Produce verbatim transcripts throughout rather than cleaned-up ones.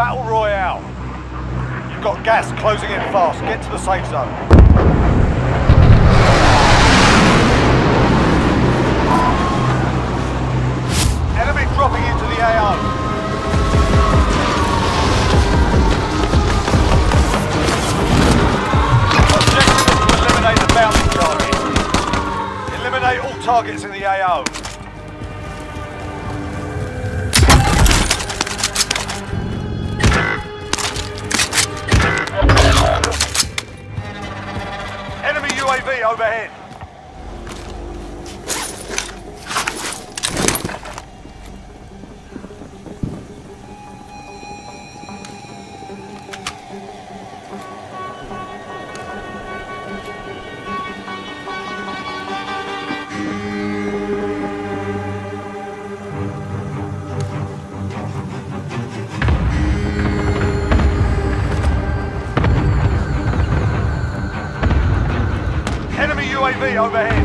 Battle Royale. You've got gas closing in fast. Get to the safe zone. Enemy dropping into the A O. Objective is to eliminate the bounty target. Eliminate all targets in the A O. Enemy U A V overhead. Enemy U A V overhead.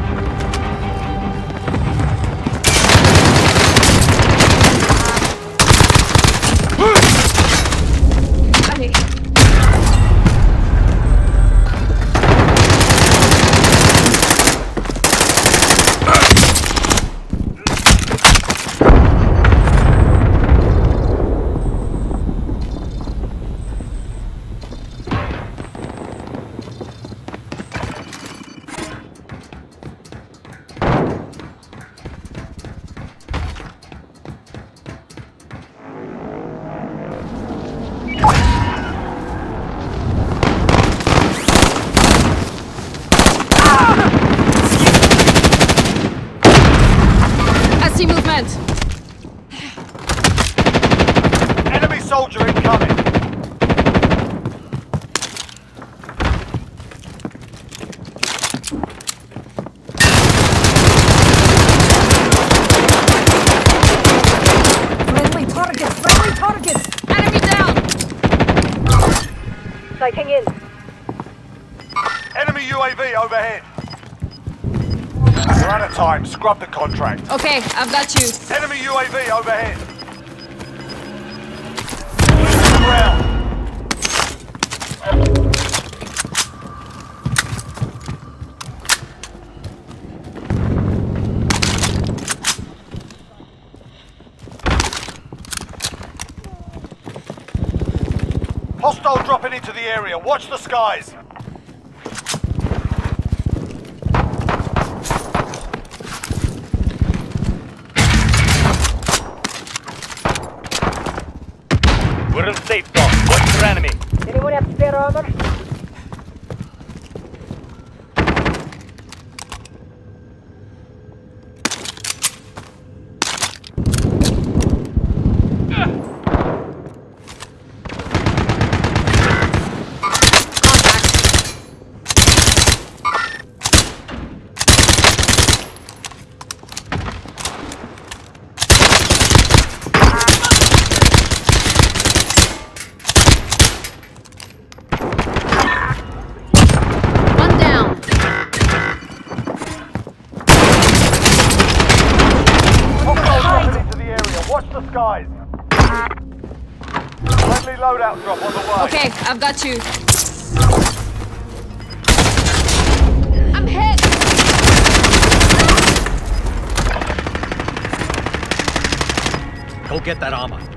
Movement. Enemy soldier incoming. Friendly target! Friendly target! Enemy down. Sighting in. Enemy U A V overhead. We're out of time. Scrub the contract. Okay, I've got you. Enemy U A V overhead. Losing ground. Hostile dropping into the area. Watch the skies. We're in safe zone. Watch your enemy. Anyone have spare armor? Skies. Friendly loadout drop on the way. Okay, I've got you. I'm hit. Go get that armor.